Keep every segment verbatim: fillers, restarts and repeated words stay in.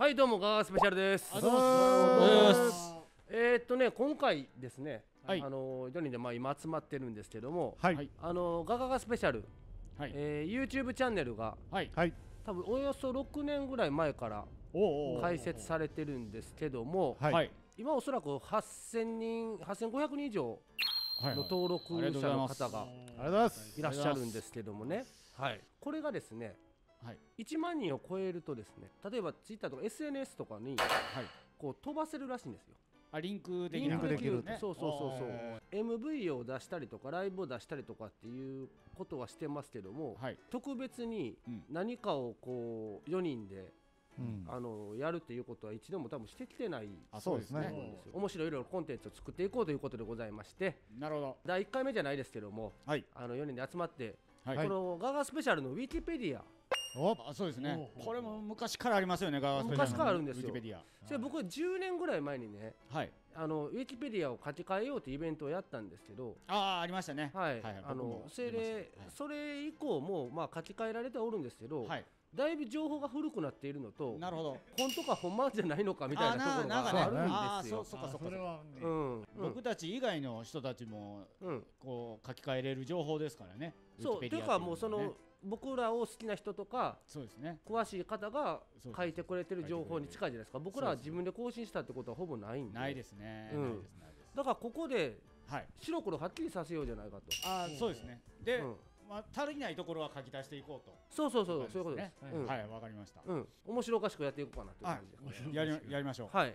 はいどうもガガスペシャルです。 ありがとうございます。 えーっとね今回ですね、 はい、 あのよにんでまあ今集まってるんですけども、 はい、 あのガガガスペシャル、 はい、 えー、YouTube チャンネルが、 はい、 多分およそろくねんぐらい前から開設されてるんですけども、 はい、 今おそらくはっせんにんはっせんごひゃくにん以上の登録者の方がいらっしゃるんですけどもね、はい、これがですね、はい、いちまんにんを超えるとですね、例えば Twitter とか エスエヌエス とかに、はい、こう飛ばせるらしいんですよ。 あ、リンクできる。リンクできる。 ね、 そうそうそうそう。エムブイ を出したりとかライブを出したりとかっていうことはしてますけども、はい、特別に何かをこうよにんで、うん、あのやるっていうことは一度も多分してきてない。 あ、そうですね。 面白いいろいろコンテンツを作っていこうということでございまして、 なるほど。 だいいっかいめじゃないですけども、はい、あのよにんで集まって、はい、このガガスペシャルのウィキペディア。 あ、そうですね。これも昔からありますよね。ガガスペシャルの昔からあるんですよ。 ウィキペディア。 それ僕じゅうねんぐらい前にね、はい、あのウィキペディアを書き換えようというイベントをやったんですけど、 ああ、ありましたね。 はい、あのそれでそれ以降もまあ書き換えられておるんですけど、はい、だいぶ情報が古くなっているのと、なるほど、本当かほんまじゃないのかみたいなところがあるんですよ。 そうかそうかそうか。僕たち以外の人たちもこう書き換えれる情報ですからね。 そうというかもうその僕らを好きな人とか、 そうですね、 詳しい方が書いてくれてる情報に近いじゃないですか。僕らは自分で更新したってことはほぼないんで。 ないですね。 だからここで白黒はっきりさせようじゃないかと。 あ、そうですね。で、まあ足りないところは書き出していこうと。 そうそうそうそういうことです。 はい、わかりました。 面白おかしくやっていこうかなという感じで。 やりやりましょう。 はい。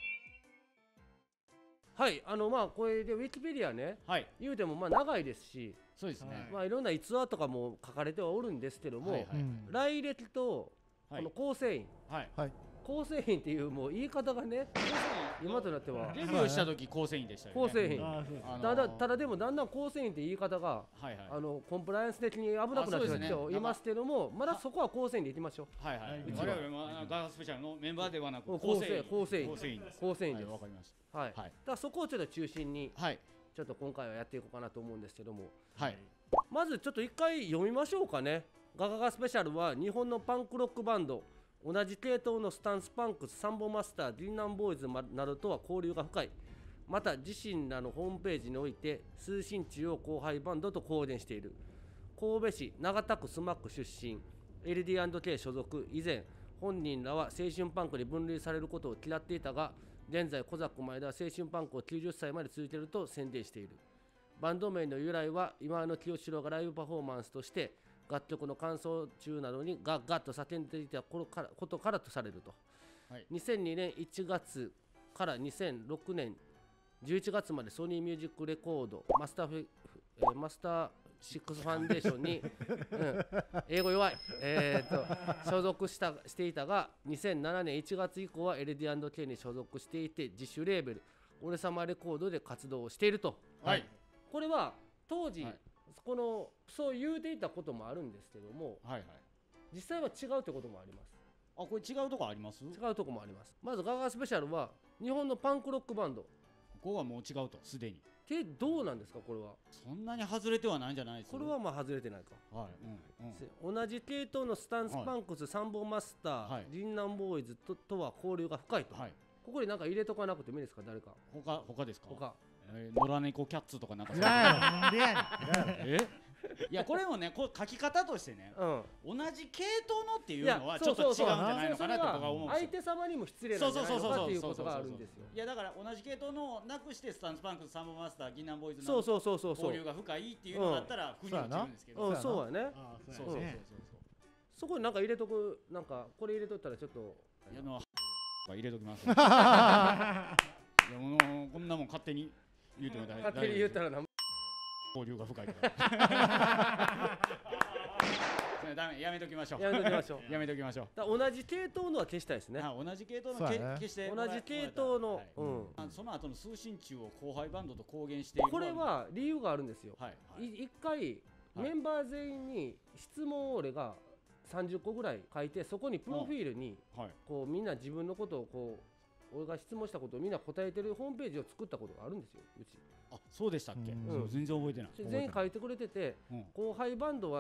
はい、あのまあこれでウィキペディアね、言うてもまあ長いですし。 そうですね。 まあいろんな逸話とかも書かれてはおるんですけども、来歴とこの構成員、構成員っていうもう言い方がね、今となってはデビューした時構成員でしたよね。 構成員。ただただでもだんだん構成員って言い方があのコンプライアンス的に危なくなってきていますけども、まだそこは構成員でいきましょう。はいはい。 我々はガガスペシャルのメンバーではなく構成員構成員構成員です。構成員です。 わかりました。 はい。だからそこをちょっと中心にちょっと今回はやっていこうかなと思うんですけども。はい。まずちょっと一回読みましょうかね。ガガガスペシャルは日本のパンクロックバンド、同じ系統のスタンスパンクス、サンボマスター、ディーナンボーイズなどとは交流が深い。また自身らのホームページにおいて通信中央後輩バンドと公言している。神戸市長田区スマック出身、 エルディーアンドケー 所属。以前本人らは青春パンクに分類されることを嫌っていたが、現在コザック前田は青春パンクをきゅうじゅっさいまで続いていると宣伝している。バンド名の由来は今の清志郎がライブパフォーマンスとして楽曲の感想中などにガッガッと叫んでいたことからとされると、はい、にせんにねんいちがつからにせんろくねんじゅういちがつまでソニーミュージックレコードマスターフェ、えー、マスターシックスファンデーションに、うん、英語弱い、えー、と所属したしていたが、にせんななねんいちがつ以降は エルディーアンドケー に所属していて自主レーベル俺様レコードで活動をしていると。はい、これは当時、はい、このそう言うていたこともあるんですけども、はいはい、実際は違うってこともあります。 あ、これ違うとこあります？ 違うとこもあります。まずガガスペシャルは日本のパンクロックバンド。 ここはもう違うとすでに。 でどうなんですかこれは。 そんなに外れてはないんじゃないですか。 これはまあ外れてないか。はい、うんうん、同じ系統のスタンスパンクス、はい、サンボマスター、はい、リンナンボーイズ と, とは交流が深いと。はい、ここになんか入れとかなくてもいいですか誰か。 他他ですか。 他。 えー、野良猫キャッツとかなんかそうえいやこれもねこれ書き方としてね、うん、同じ系統のっていうのはちょっと違うんじゃないのかなと僕は思うんですよ。 相手様にも失礼なんじゃないのかっていうことがあるんですよ。 いやだから同じ系統のなくしてスタンスパンクス、サンボマスター、ギンナンボーイズの交流が深いっていうのがあったら腑に落ちるんですけど、 うん、そうやね。 そうそうそうそう。 そこになんか入れとく、なんかこれ入れとったらちょっといやの入れときます。いやもうこんなもん勝手に言うても大丈夫。 勝手に言ったらな交流が深いからダメ、やめときましょう。 やめときましょう。 やめときましょう。 同じ系統のは消したいですね。 同じ系統の消して同じ系統の、 その後の通信中を後輩バンドと公言している。 これは理由があるんですよ。一回メンバー全員に質問を俺がさんじゅっこぐらい書いて、そこにプロフィールにこうみんな自分のことをこう俺が質問したことをみんな答えてるホームページを作ったことがあるんですよ、うち。 あ、そうでしたっけ。全然覚えてない。 全員書いてくれてて、後輩バンドは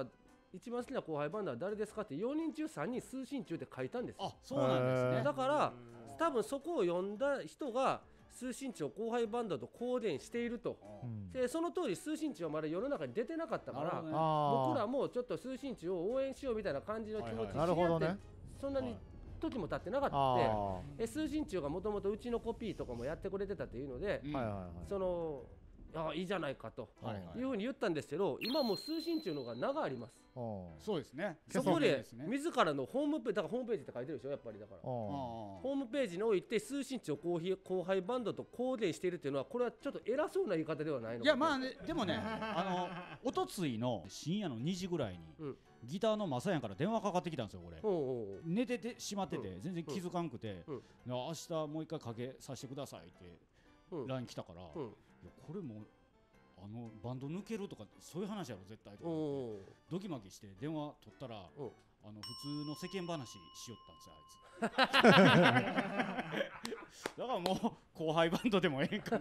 一番好きな後輩バンドは誰ですかってよにん中さんにん通信中って書いたんですよ。 あ、そうなんですね。 だから多分そこを読んだ人が通信中を後輩バンドと公伝していると、うん、でその当時通信中はまだ世の中に出てなかったから、ね、僕らもちょっと通信中を応援しようみたいな感じの気持ちにし合って、そんなに時も経ってなかった。通信中がもともとうちのコピーとかもやってくれてたというので、うん、そのあいいじゃないかというふうに言ったんですけど、今もう通信中の方が名があります。 そうですね。 そこで自らのホームページ、だからホームページって書いてるでしょ、やっぱり。だからホームページにおいて通信中を後輩バンドと公伝しているっていうのは、これはちょっと偉そうな言い方ではないのか。 いやまあね、でもね、あのおとついの深夜のにじぐらいに、うん、ギターのマサヤンから電話かかってきたんですよ。これ寝ててしまってて全然気づかんくて、うん、明日もう一回かけさせてくださいって ライン 来たから、うん、いやこれもうあのバンド抜けるとかそういう話やろ絶対とかドキマキして電話取ったら、あの普通の世間話しよったんですよあいつだからもう後輩バンドでもええか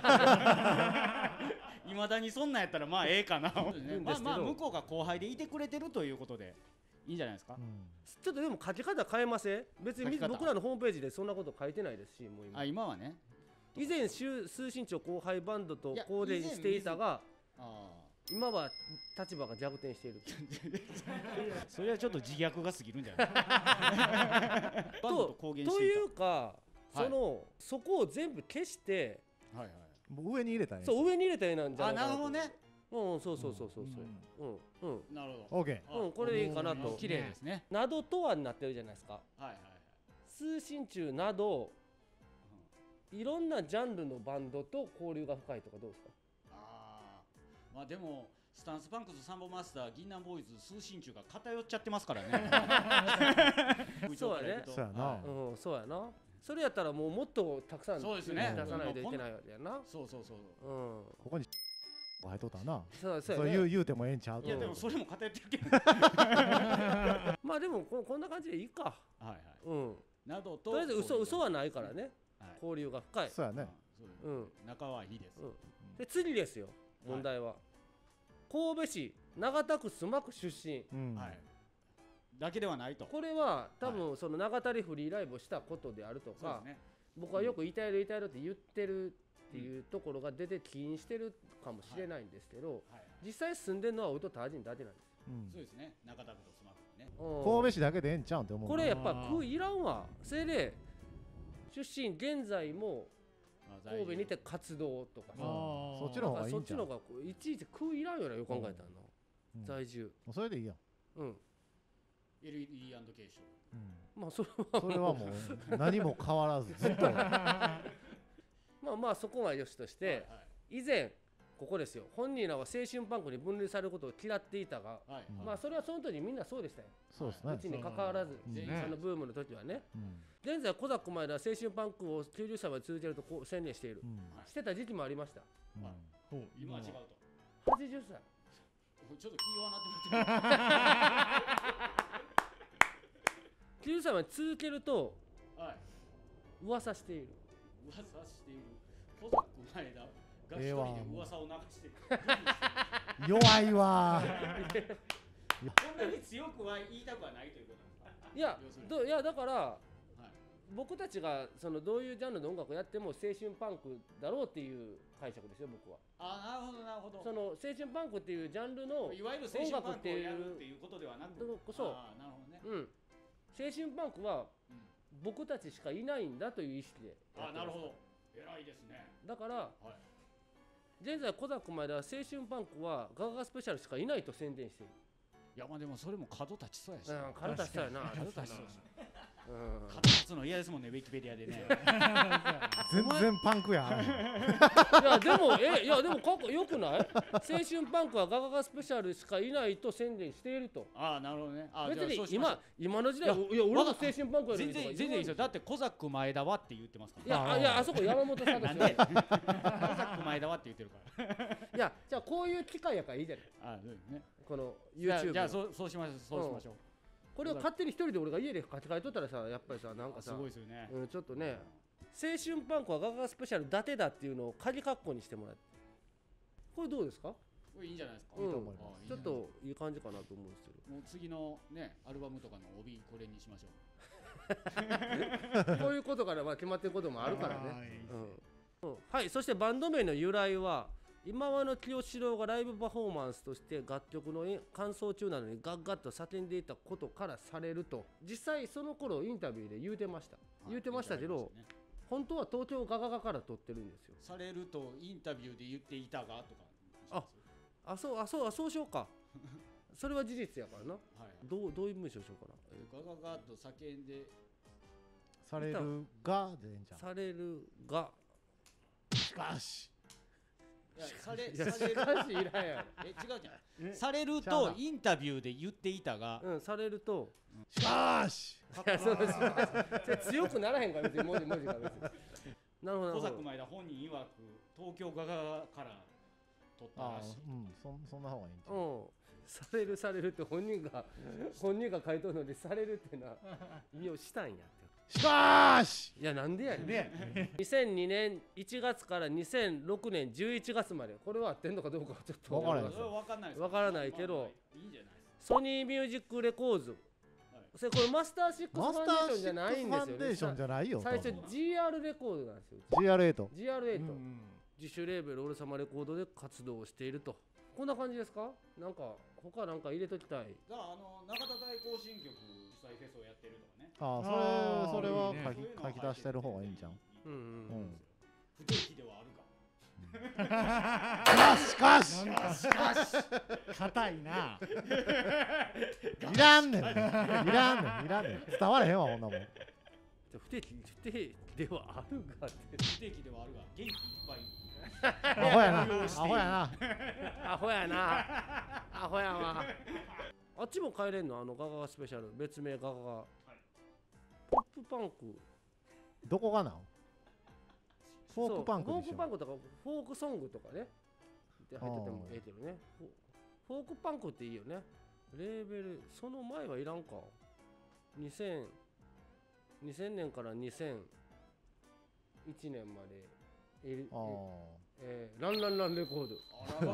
ないまだにそんなんやったらまあええかなまあまあ向こうが後輩でいてくれてるということでいいんじゃないですか、うん、 ちょっとでも書き方変えません？別に僕らのホームページでそんなこと書いてないですし、もう今あ今はね以前通信長後輩バンドと公伝していたが、今は立場が逆転しているそれはちょっと自虐が過ぎるんじゃないと, というか、はい、そのそこを全部消して、はいはい、 もう上に入れたね。 そう上に入れた絵なんじゃないかなと。 あ、なるほどね。 うん、そうそうそうそうそう。うん、うん、 なるほど。 オッケー。うん、これでいいかなと。 綺麗ですね。 などとはになってるじゃないですか。はいはいはい。通信中など。いろんなジャンルのバンドと交流が深いとかどうですか？ あまあでもスタンスパンクス、サンボマスター、銀杏ボーイズ、通信中が偏っちゃってますからねそうやね。 そうやな、 うん、そうやな。それやったらもうもっとたくさん出さないといけないわけやな。 そうそうそう、 うん、ここに入っとったな。 そうそう、 ね、言う言うてもええんちゃうと。 いやでもそれも偏ってるけどまあでも こ, こんな感じでいいか。はいはい、うん、 などととりあえず嘘嘘はないからね、はい、交流が深い。 そうやね、 うん、仲はいいです、うん、 で次ですよ問題は、はい、神戸市長田区須磨区出身、うん、はい、 だけではないと。 これは多分その長田でフリーライブをしたことであるとか、はい、ね、僕はよく痛いる痛いるって言ってるっていうところが出て起因してるかもしれないんですけど、はいはいはい、実際住んでるのはウトタージンだけなんです、 うん、そうですね。長田区と須磨区ね、 神戸市だけでええんちゃうんって思う。 これやっぱ区いらんわ。それで出身現在も神戸にて活動とかさ、 そっちの方がいいんちゃう。 そっちの方がいちいち区いらんよな、よく考えたらな、うん、在住、 うん、それでいいやん。 うん、 エルイーディー 継承、 うん、まあそれはそれはもう何も変わらずずっとまあまあそこはよしとして、はいはい、以前ここですよ、本人らは青春パンクに分類されることを嫌っていたが、はいはい、まあそれはその時みんなそうでしたよ。 そうですね。 うちに関わらず、全員そのブームの時はね、うん、現在小坂前田は青春パンクをきゅうじゅっさいまで続けるとこう宣言している、うん、してた時期もありました、うんはい、 今は違うとはちじゅっさいちょっと気弱なってますきゅうじゅっさいまで続けると、はい、噂している噂している小坂前田が一人で噂を流してる弱いわこんなに強くは言いたくはないということなんですか。 いや、どいやだから、はい、僕たちがそのどういうジャンルの音楽をやっても青春パンクだろうっていう解釈ですよ、僕は。 あ、なるほどなるほど。 その青春パンクっていうジャンルのいわゆる青春パンクをやるっていうことではなく、 そう、あ、なるほどね、うん、青春パンクは僕たちしかいないんだという意識で。 あ、なるほど、偉いですね。 だから、はい、現在小坂前田は青春パンクはガガガスペシャルしかいないと宣伝している。 いやまあでもそれも角立ちそうやし、うん、 角立ちそうやな。 角立ちそうやし、角立つの嫌ですもんね、ウィキペディアでね全然パンクやいやでもえいやでもかっこよくない？青春パンクはガガガスペシャルしかいないと宣伝していると。 ああ、なるほどね。あ、 別に今今の時代、いや俺も青春パンクや全然全然いいですよ。だって小坂前田はって言ってますから。いやあいやあそこ山本さんですよね。 小坂前田はって言ってるから。 いやじゃあこういう機会やからいいじゃない。 あ、そうですね。 この YouTube。 じゃあそうそうしましょうそうしましょう。 これを勝手に一人で俺が家で書き換えとったらさ、やっぱりさ、なんかさ、 すごいですよね、 うん、ちょっとね、青春パンクはガガガスペシャルだてだっていうのを鍵括弧にしてもらって、これどうですか？ これいいんじゃないですか。 いいと思います。 ちょっといい感じかなと思うんですけど。 もう次のねアルバムとかの帯これにしましょう。 こういうことからまあ決まってることもあるからね。うんうん、はい。そしてバンド名の由来は今和の清志郎がライブパフォーマンスとして楽曲の感想中なのにガッガッと叫んでいたことからされると、実際その頃インタビューで言うてました、はい、言うてましたけど、ね、本当は東京ガガガから撮ってるんですよ。 されるとインタビューで言っていたがとか。 ああそうあそうあそうしようかそれは事実やからな、はい、どうどういう文章しようかな。 ガガガと叫んでされるがでいいんじゃん。 されるがしかしいやされいやしかしいらんやろ。 え違うじゃん。されるとインタビューで言っていたが、 うんされるとしかしいやそうです強くならへんから別に文字文字が別に。なるほど。 小作前田本人曰く東京ガガガから取ったらしい。 うんそそんな方がいいんじゃん。 うんされるされるって本人が本人が書いとるのにされるってのは意味をしたんやって。 しかしいやなんでやねん。にせんにねんいちがつからにせんろくねんじゅういちがつまでこれは合ってんのかどうかはちょっと分からない分からないけど、ソニーミュージックレコーズ、それこれマスターシックスファンデーションじゃないんですよね。 マスターシックスファンデーションじゃないよ。 最初 ジーアール レコードなんですよ。 ジーアールエイトジーアールエイト、自主レーベルオル様レコードで活動をしていると。こんな感じですか。なんか他なんか入れときたい。 じゃああの中田大行進曲主催フェスをやってるとかね。 ああそれそれは書き書き出してる方がいいんじゃん。 うんうん。 不定期ではあるか。しかししかし硬いな。 いらんねんいらんねんいらんねん伝われへんわこんなもん。 不定期不定期ではあるがって。 不定期ではあるが元気いっぱい。 アホやなアホやなアホやなアホやわ。あっちも帰れんのあのガガガスペシャル別名ガガガ、はい、ポップパンクどこがなの。フォークパンクでしょ。 フォークパンクとかフォークソングとかねって入っててもええけどね。フォークパンクっていいよね。レーベルその前はいらんか。にせん にせんねんからにせんいちねんまでええー、ランランランレコード。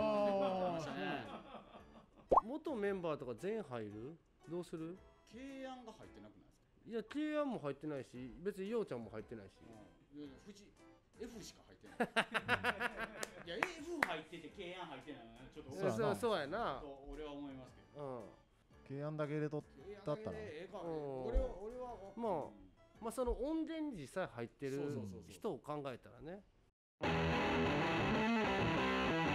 元メンバーとか全員入る。どうする。 慶安が入ってなくないですか。 いや慶安も入ってないし別にようちゃんも入ってないし、 うん、富士 F しか入ってないいや F 入ってて慶安入ってないのはちょっとそうそうそうやな俺は思いますけど、 慶安だけ入れとったったら俺は俺はまあまあその音源実際入ってる人を考えたらね。